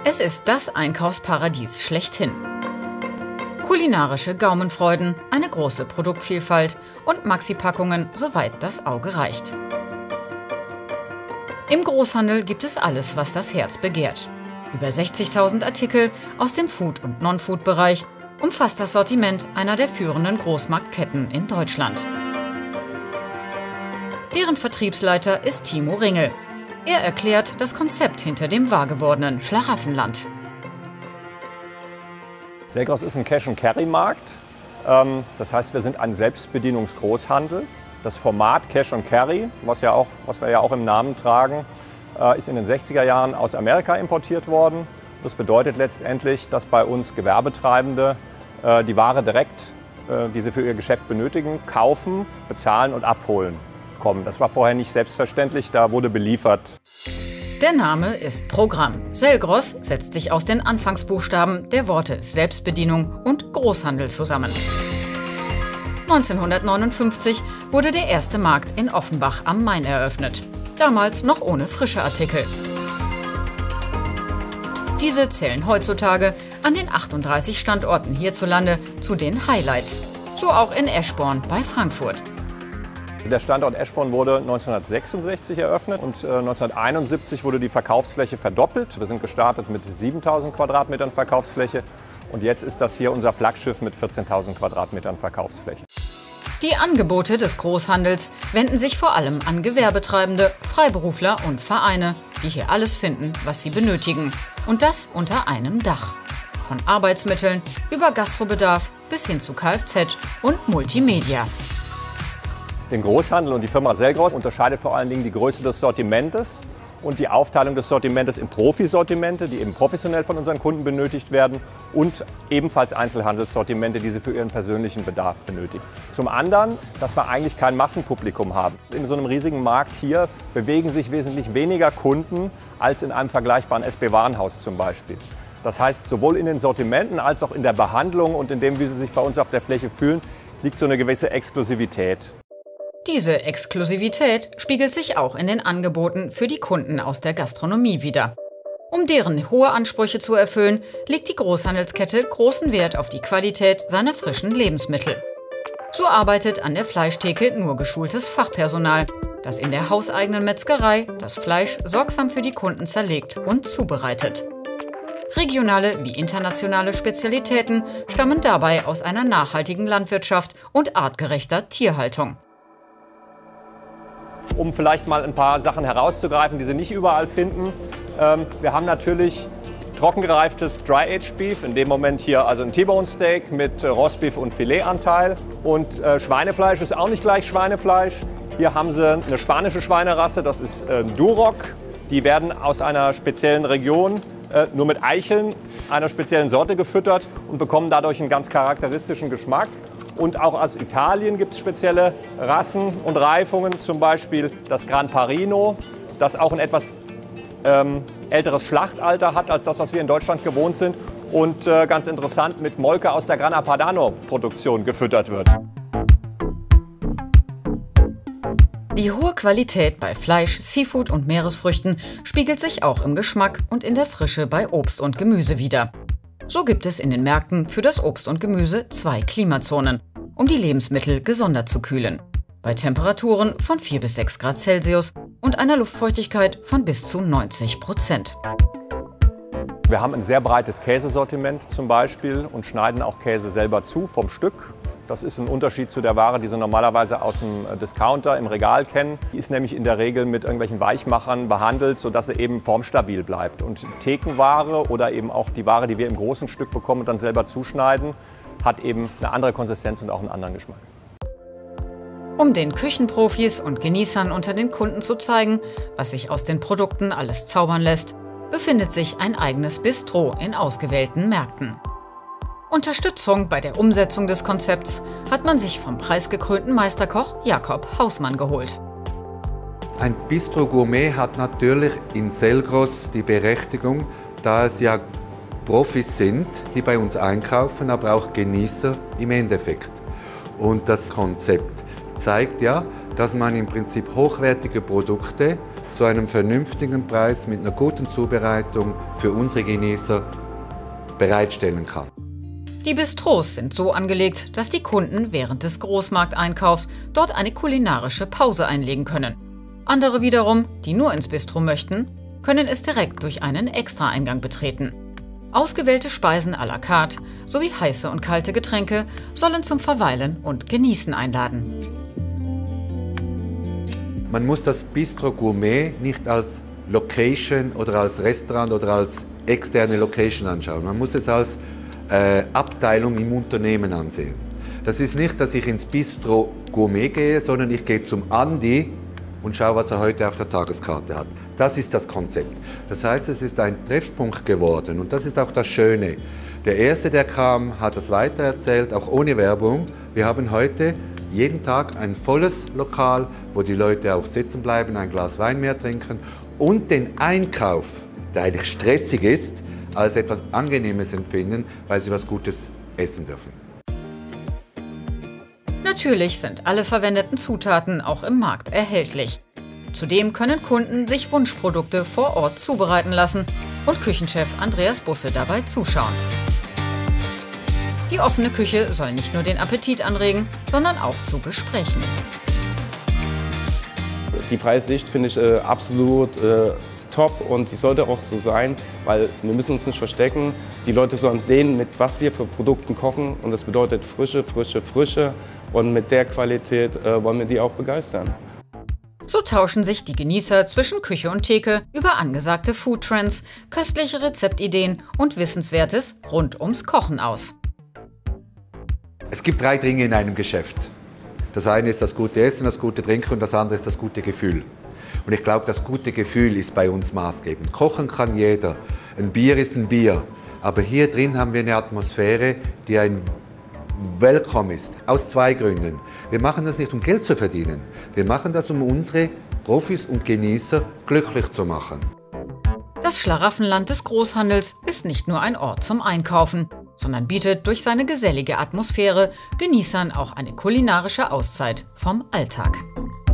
Es ist das Einkaufsparadies schlechthin. Kulinarische Gaumenfreuden, eine große Produktvielfalt und Maxi-Packungen, soweit das Auge reicht. Im Großhandel gibt es alles, was das Herz begehrt. Über 60.000 Artikel aus dem Food- und Non-Food-Bereich umfasst das Sortiment einer der führenden Großmarktketten in Deutschland. Deren Vertriebsleiter ist Timo Ringel. Er erklärt das Konzept hinter dem wahrgewordenen Schlaraffenland. Selgros ist ein Cash-and-Carry-Markt. Das heißt, wir sind ein Selbstbedienungsgroßhandel. Das Format Cash and Carry, was wir ja auch im Namen tragen, ist in den 60er Jahren aus Amerika importiert worden. Das bedeutet letztendlich, dass bei uns Gewerbetreibende die Ware direkt, die sie für ihr Geschäft benötigen, kaufen, bezahlen und abholen kommen. Das war vorher nicht selbstverständlich, da wurde beliefert. Der Name ist Programm. Selgros setzt sich aus den Anfangsbuchstaben der Worte Selbstbedienung und Großhandel zusammen. 1959 wurde der erste Markt in Offenbach am Main eröffnet. Damals noch ohne frische Artikel. Diese zählen heutzutage an den 38 Standorten hierzulande zu den Highlights. So auch in Eschborn bei Frankfurt. Der Standort Eschborn wurde 1966 eröffnet und 1971 wurde die Verkaufsfläche verdoppelt. Wir sind gestartet mit 7.000 Quadratmetern Verkaufsfläche und jetzt ist das hier unser Flaggschiff mit 14.000 Quadratmetern Verkaufsfläche. Die Angebote des Großhandels wenden sich vor allem an Gewerbetreibende, Freiberufler und Vereine, die hier alles finden, was sie benötigen. Und das unter einem Dach. Von Arbeitsmitteln über Gastrobedarf bis hin zu Kfz und Multimedia. Den Großhandel und die Firma Selgros unterscheidet vor allen Dingen die Größe des Sortimentes und die Aufteilung des Sortimentes in Profisortimente, die eben professionell von unseren Kunden benötigt werden, und ebenfalls Einzelhandelssortimente, die sie für ihren persönlichen Bedarf benötigen. Zum anderen, dass wir eigentlich kein Massenpublikum haben. In so einem riesigen Markt hier bewegen sich wesentlich weniger Kunden als in einem vergleichbaren SB-Warenhaus zum Beispiel. Das heißt, sowohl in den Sortimenten als auch in der Behandlung und in dem, wie sie sich bei uns auf der Fläche fühlen, liegt so eine gewisse Exklusivität. Diese Exklusivität spiegelt sich auch in den Angeboten für die Kunden aus der Gastronomie wider. Um deren hohe Ansprüche zu erfüllen, legt die Großhandelskette großen Wert auf die Qualität seiner frischen Lebensmittel. So arbeitet an der Fleischtheke nur geschultes Fachpersonal, das in der hauseigenen Metzgerei das Fleisch sorgsam für die Kunden zerlegt und zubereitet. Regionale wie internationale Spezialitäten stammen dabei aus einer nachhaltigen Landwirtschaft und artgerechter Tierhaltung. Um vielleicht mal ein paar Sachen herauszugreifen, die Sie nicht überall finden. Wir haben natürlich trockengereiftes Dry-Aged Beef, in dem Moment hier also ein T-Bone Steak mit Rostbeef und Filetanteil. Und Schweinefleisch ist auch nicht gleich Schweinefleisch. Hier haben Sie eine spanische Schweinerasse, das ist Duroc. Die werden aus einer speziellen Region nur mit Eicheln einer speziellen Sorte gefüttert und bekommen dadurch einen ganz charakteristischen Geschmack. Und auch aus Italien gibt es spezielle Rassen und Reifungen, zum Beispiel das Gran Parino, das auch ein etwas älteres Schlachtalter hat als das, was wir in Deutschland gewohnt sind und ganz interessant mit Molke aus der Grana Padano-Produktion gefüttert wird. Die hohe Qualität bei Fleisch, Seafood und Meeresfrüchten spiegelt sich auch im Geschmack und in der Frische bei Obst und Gemüse wider. So gibt es in den Märkten für das Obst und Gemüse 2 Klimazonen, um die Lebensmittel gesondert zu kühlen. Bei Temperaturen von 4 bis 6 Grad Celsius und einer Luftfeuchtigkeit von bis zu 90%. Wir haben ein sehr breites Käsesortiment zum Beispiel und schneiden auch Käse selber zu vom Stück. Das ist ein Unterschied zu der Ware, die Sie normalerweise aus dem Discounter im Regal kennen. Die ist nämlich in der Regel mit irgendwelchen Weichmachern behandelt, sodass sie eben formstabil bleibt. Und Thekenware oder eben auch die Ware, die wir im großen Stück bekommen und dann selber zuschneiden, hat eben eine andere Konsistenz und auch einen anderen Geschmack. Um den Küchenprofis und Genießern unter den Kunden zu zeigen, was sich aus den Produkten alles zaubern lässt, befindet sich ein eigenes Bistro in ausgewählten Märkten. Unterstützung bei der Umsetzung des Konzepts hat man sich vom preisgekrönten Meisterkoch Jakob Hausmann geholt. Ein Bistro Gourmet hat natürlich in Selgros die Berechtigung, da es ja Profis sind, die bei uns einkaufen, aber auch Genießer im Endeffekt. Und das Konzept zeigt ja, dass man im Prinzip hochwertige Produkte zu einem vernünftigen Preis mit einer guten Zubereitung für unsere Genießer bereitstellen kann. Die Bistros sind so angelegt, dass die Kunden während des Großmarkteinkaufs dort eine kulinarische Pause einlegen können. Andere wiederum, die nur ins Bistro möchten, können es direkt durch einen Extraeingang betreten. Ausgewählte Speisen à la carte sowie heiße und kalte Getränke sollen zum Verweilen und Genießen einladen. Man muss das Bistro Gourmet nicht als Location oder als Restaurant oder als externe Location anschauen. Man muss es als Abteilung im Unternehmen ansehen. Das ist nicht, dass ich ins Bistro Gourmet gehe, sondern ich gehe zum Andi und schaue, was er heute auf der Tageskarte hat. Das ist das Konzept. Das heißt, es ist ein Treffpunkt geworden und das ist auch das Schöne. Der Erste, der kam, hat das weitererzählt, auch ohne Werbung. Wir haben heute jeden Tag ein volles Lokal, wo die Leute auch sitzen bleiben, ein Glas Wein mehr trinken und den Einkauf, der eigentlich stressig ist, als etwas Angenehmes empfinden, weil sie was Gutes essen dürfen. Natürlich sind alle verwendeten Zutaten auch im Markt erhältlich. Zudem können Kunden sich Wunschprodukte vor Ort zubereiten lassen und Küchenchef Andreas Busse dabei zuschauen. Die offene Küche soll nicht nur den Appetit anregen, sondern auch zu Gesprächen. Die freie Sicht finde ich absolut top und die sollte auch so sein, weil wir müssen uns nicht verstecken. Die Leute sollen sehen, mit was wir für Produkten kochen und das bedeutet Frische, Frische, Frische und mit der Qualität wollen wir die auch begeistern. So tauschen sich die Genießer zwischen Küche und Theke über angesagte Foodtrends, köstliche Rezeptideen und Wissenswertes rund ums Kochen aus. Es gibt 3 Dinge in einem Geschäft. Das eine ist das gute Essen, das gute Trinken und das andere ist das gute Gefühl. Und ich glaube, das gute Gefühl ist bei uns maßgebend. Kochen kann jeder. Ein Bier ist ein Bier. Aber hier drin haben wir eine Atmosphäre, die ein Welcome ist. Aus 2 Gründen. Wir machen das nicht, um Geld zu verdienen. Wir machen das, um unsere Profis und Genießer glücklich zu machen. Das Schlaraffenland des Großhandels ist nicht nur ein Ort zum Einkaufen, sondern bietet durch seine gesellige Atmosphäre Genießern auch eine kulinarische Auszeit vom Alltag.